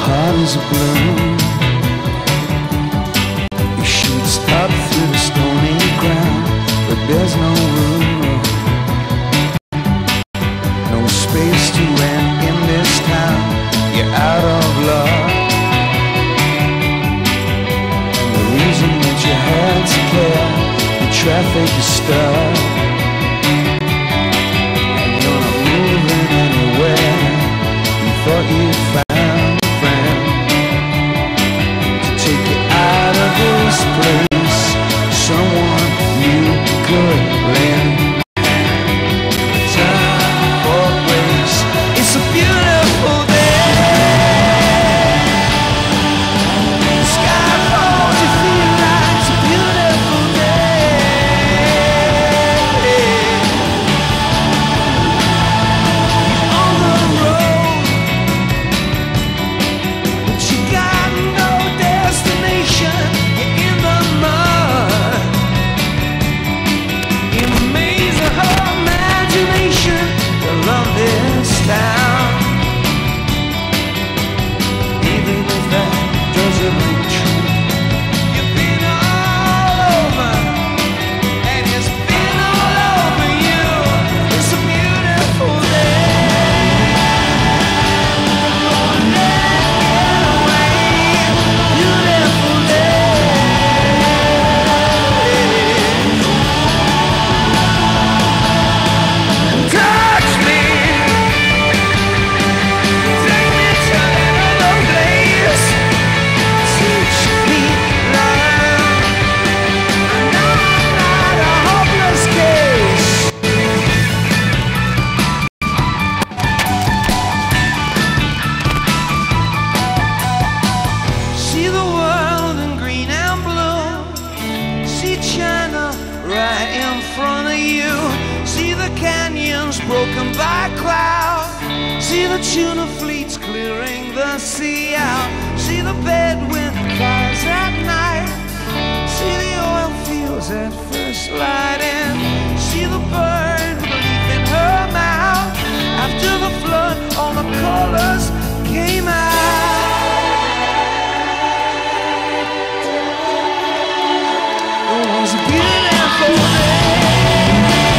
heart is a balloon. It shoots up through the stony ground, but there's no room, no space to rent in this town. You're out of luck, and the reason that you had to care, the traffic is stuck, and you're not moving anywhere. You thought you'd found a friend to take you out of this place, someone you could lend time for grace. It's a beautiful day. The sky falls, you feel like it's a beautiful day. You're on the road, but you got no destination. You're in the mud, in the maze of her imagination. You love this town, even if that doesn't ring true. You've been all over, and it's been all over you. It's a beautiful day. Gonna get away. Beautiful day. Touch me, take me to another place, teach me love. I know I'm not a hopeless case. See the world in green and blue. See China right in front of you. See the canyons broken by cloud. See the tuna fleets clearing the sea out. See the bedwind flies at night. See the oil fields at first lighting. See the bird with a leaf in her mouth. After the flood, all the colors came out. It was a beautiful day.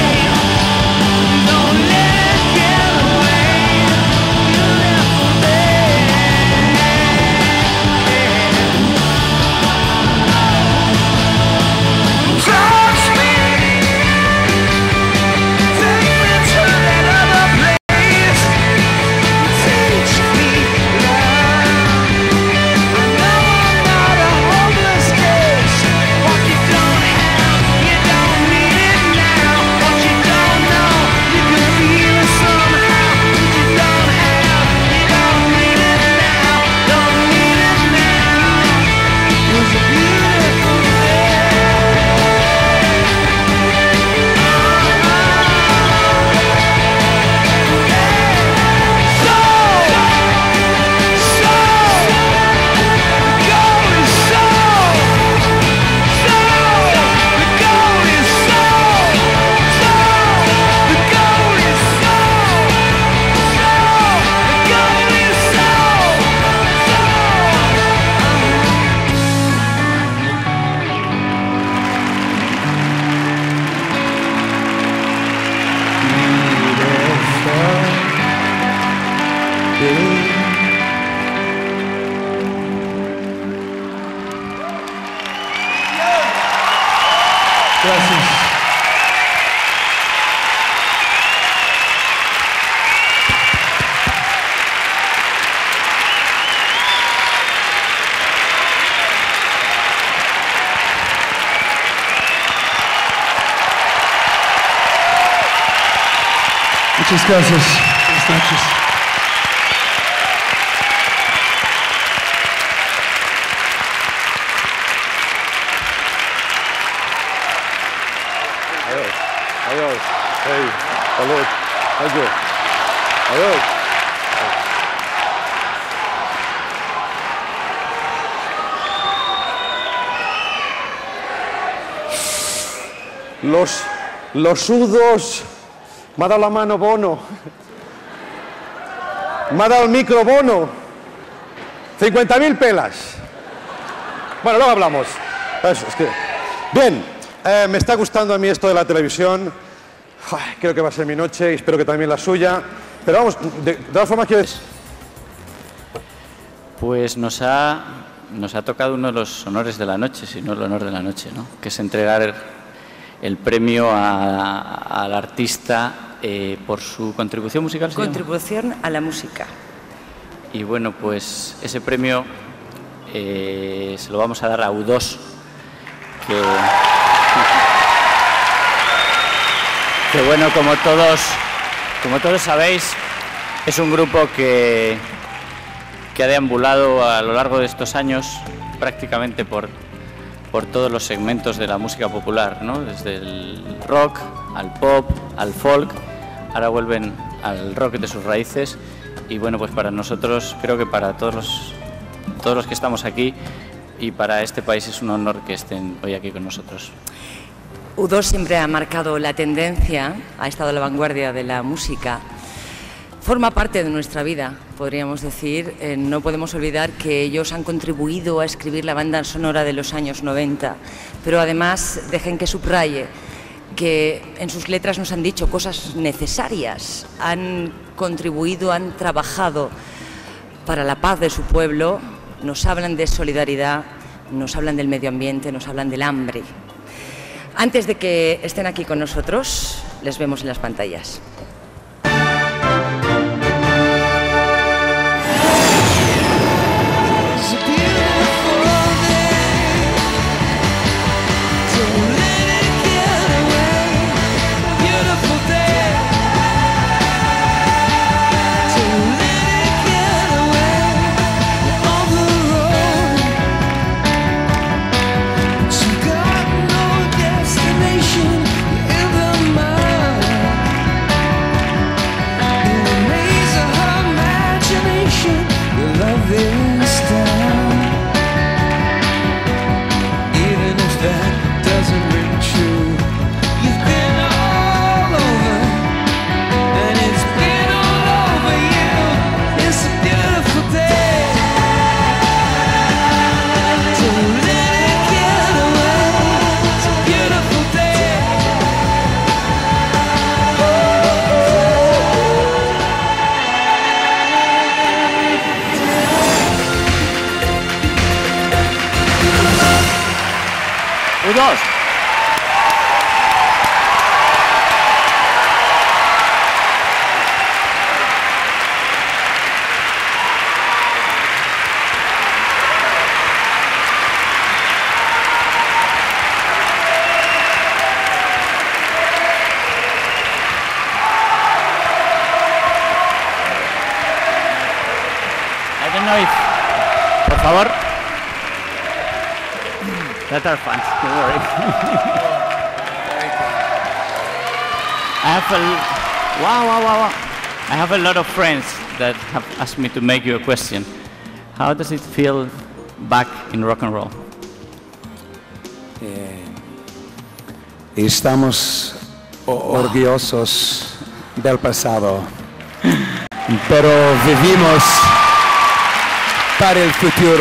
Don't let it get away. Beautiful day. Touch me, take me to that other place, teach me love. I know I'm not a hopeless case. What you don't have, you don't need it now. What you don't know, you can feel it somehow. What you don't have, you don't need it now. Don't need it now. It was a beautiful day. Gracias. Muchas gracias. Buenas noches. Adiós. Hey, salud. Adiós. Adiós. Los sudos. Me ha dado la mano Bono. Me ha dado el micro Bono. 50.000 pelas. Bueno, luego hablamos. Es que... Bien, me está gustando a mí esto de la televisión. Ay, creo que va a ser mi noche y espero que también la suya. Pero vamos, de todas formas quiero... Pues nos ha tocado uno de los honores de la noche, si no el honor de la noche, ¿no? Que es entregar el premio al artista por su contribución musical. Contribución a la música. Y bueno, pues ese premio se lo vamos a dar a U2, que bueno, como todos sabéis, es un grupo que ha deambulado a lo largo de estos años prácticamente por todos los segmentos de la música popular, ¿no? Desde el rock, al pop, al folk, ahora vuelven al rock de sus raíces y bueno, pues para nosotros, creo que para todos los que estamos aquí y para este país es un honor que estén hoy aquí con nosotros. U2 siempre ha marcado la tendencia, ha estado a la vanguardia de la música. Forma parte de nuestra vida, podríamos decir. No podemos olvidar que ellos han contribuido a escribir la banda sonora de los años 90, pero además dejen que subraye que en sus letras nos han dicho cosas necesarias, han contribuido, han trabajado para la paz de su pueblo, nos hablan de solidaridad, nos hablan del medio ambiente, nos hablan del hambre. Antes de que estén aquí con nosotros, les vemos en las pantallas. U2. I don't know if... Por favor. That are fun, don't worry. Wow. I have a lot of friends that have asked me to make you a question. How does it feel back in rock and roll? Estamos orgullosos del pasado, pero vivimos para el futuro.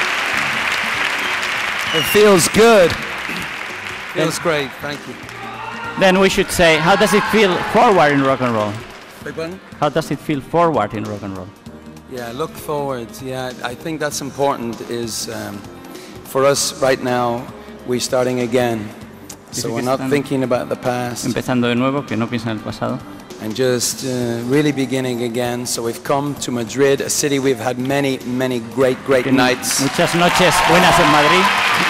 It feels good. Feels great. Thank you. Then we should say, how does it feel forward in rock and roll? Big one? How does it feel forward in rock and roll? Yeah, look forward. Yeah, I think that's important. Is for us right now, we're starting again. So we're not thinking about the past. Empezando de nuevo, que no piensa en el pasado. And just really beginning again. So we've come to Madrid, a city we've had many great nights. Muchas noches buenas en Madrid.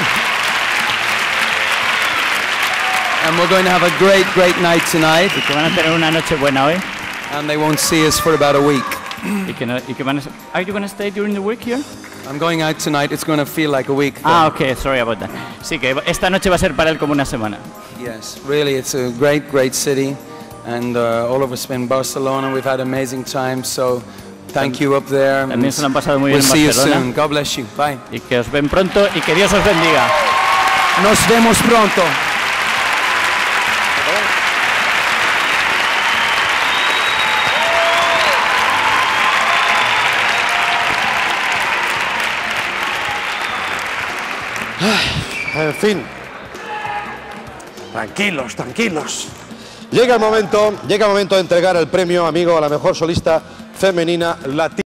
And we're going to have a great night tonight. Y que van a tener una noche buena hoy. And they won't see us for about a week. Are you going to stay during the week here? I'm going out tonight. It's going to feel like a week. Okay, sorry about that. Sí, que esta noche va a ser para él como una semana. Yes, really, it's a great city. And all of us in Barcelona, we've had amazing times. So thank you up there. También se lo han pasado muy bien en Barcelona. Barcelona. See you soon. God bless you. Bye. Y que os ven pronto y que Dios os bendiga. Nos vemos pronto. En fin. Tranquilos, tranquilos. Llega el momento de entregar el premio, amigo, a la mejor solista femenina latina.